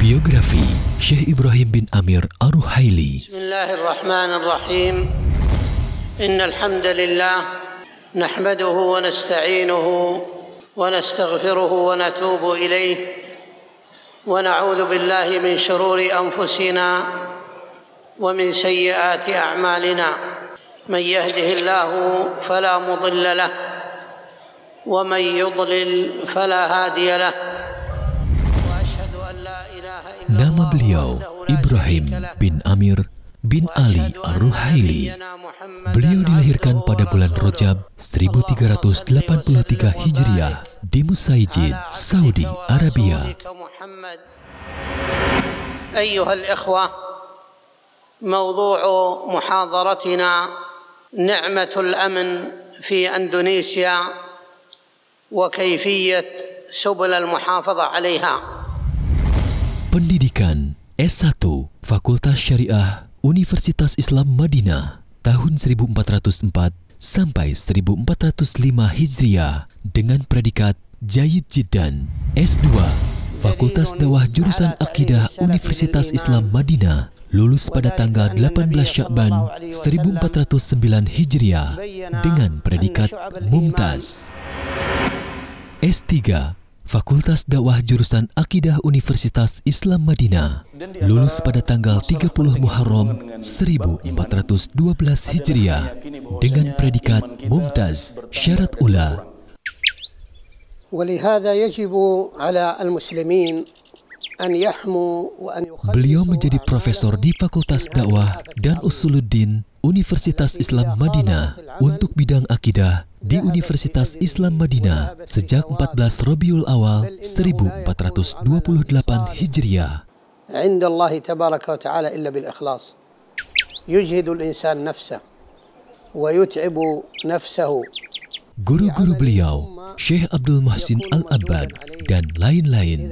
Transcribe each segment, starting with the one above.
Biografi Syekh Ibrahim bin Amir Ar-Ruhaili. Bismillahirrahmanirrahim. Innal hamdalillah nahmaduhu wa nasta'inuhu wa nastaghfiruhu wa natubu ilayh wa na'udzu billahi min shururi anfusina wa min sayyiati a'malina. Man yahdihillahu fala mudilla lahu wa man yudlil fala hadiya lahu. Nama beliau Ibrahim bin Amir bin Ali Ar-Ruhaili. Beliau dilahirkan pada bulan Rajab 1383 Hijriah di Musaijid, Saudi Arabia. Ayyuhal ikhwah, mawdu'u muhadaratina ni'matul amn fi Indonesia wa kayfiyat subul al-muhafadhah 'alayha. Pendidikan S1 Fakultas Syariah Universitas Islam Madinah tahun 1404 sampai 1405 Hijriah dengan predikat Jayyid Jiddan. S2 Fakultas Dakwah Jurusan Akidah Universitas Islam Madinah, lulus pada tanggal 18 Sya'ban 1409 Hijriah dengan predikat Mumtaz. S3 Fakultas Dakwah Jurusan Akidah Universitas Islam Madinah, lulus pada tanggal 30 Muharram 1412 Hijriah dengan predikat Mumtaz Syarat Ula. Beliau menjadi profesor di Fakultas Dakwah dan Usuluddin Universitas Islam Madinah untuk bidang akidah di Universitas Islam Madinah sejak 14 Rabiul Awal 1428 Hijriah. عند الله تبارك وتعالى إلا بالإخلاص يجهد الإنسان نفسه ويتعب نفسه. Guru-guru beliau, Syekh Abdul Muhsin Al-Abbad dan lain-lain.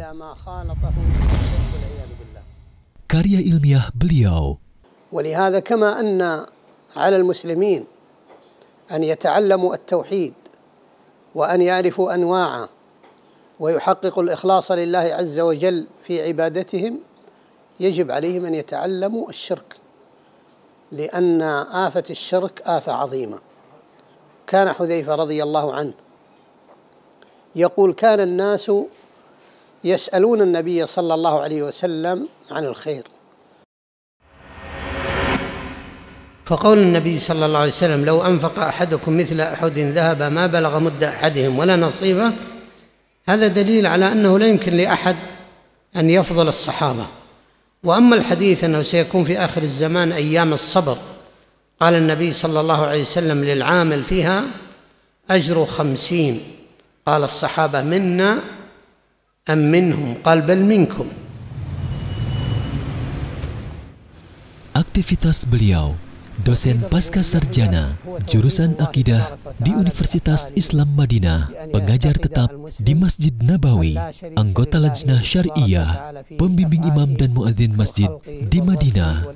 Karya ilmiah beliau. ولهذا كما أن على المسلمين أن يتعلموا التوحيد وأن يعرفوا أنواعه ويحققوا الإخلاص لله عز وجل في عبادتهم، يجب عليهم أن يتعلموا الشرك، لأن آفة الشرك آفة عظيمة. كان حذيفة رضي الله عنه يقول: كان الناس يسألون النبي صلى الله عليه وسلم عن الخير، فقول النبي صلى الله عليه وسلم: لو أنفق أحدكم مثل أحد ذهب ما بلغ مد أحدهم ولا نصيبه، هذا دليل على أنه لا يمكن لأحد أن يفضل الصحابة. وأما الحديث أنه سيكون في آخر الزمان أيام الصبر، قال النبي صلى الله عليه وسلم للعامل فيها أجر 50. قال الصحابة: منا أم منهم؟ قال: بل منكم. Aktivitas beliau, dosen pasca sarjana jurusan akidah di Universitas Islam Madinah, pengajar tetap di Masjid Nabawi, anggota Lajnah Syariah, pembimbing imam dan muadzin masjid di Madinah.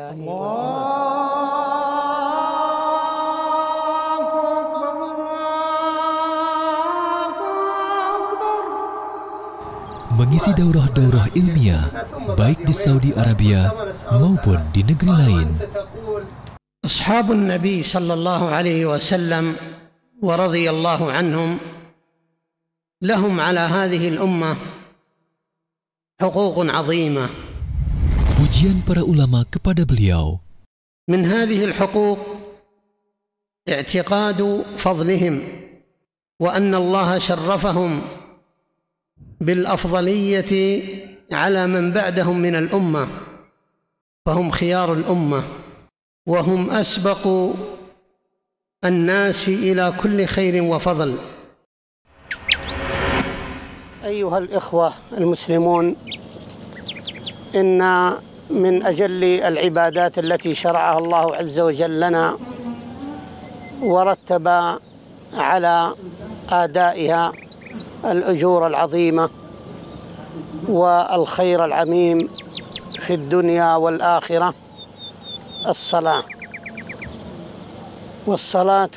Mengisi daurah-daurah ilmiah baik di Saudi Arabia maupun di negeri lain. أصحاب النبي صلى الله عليه وسلم ورضي الله عنهم لهم على هذه الأمة حقوق عظيمة. Pujian para ulama kepada beliau. من هذه الحقوق اعتقاد فضلهم وأن الله شرفهم بالأفضلية على من بعدهم من الأمة، فهم خيار الأمة وهم أسبق الناس إلى كل خير وفضل. أيها الإخوة المسلمون، إن من أجل العبادات التي شرعها الله عز وجل لنا ورتب على آدائها الأجور العظيمة والخير العميم في الدنيا والآخرة الصلاة. والصلاة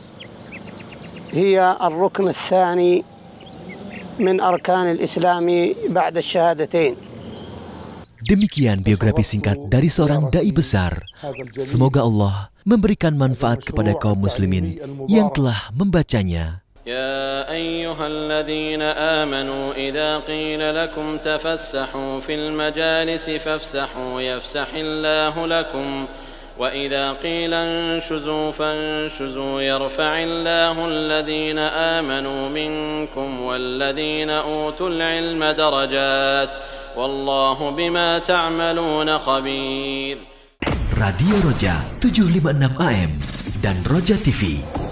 هي الركن الثاني من أركان الإسلام بعد الشهادتين، Demikian biografi singkat dari seorang dai besar. Semoga Allah memberikan manfaat kepada kaum muslimin yang telah membacanya. يا أيها الذين آمنوا إذا قيل لكم تفسحوا في المجالس فافسحوا يفسح الله لكم وإذا قيل انشزوا فانشزوا يرفع الله الذين آمنوا منكم والذين أوتوا العلم درجات والله بما تعملون خبير. Radio Roja 756 AM dan Roja TV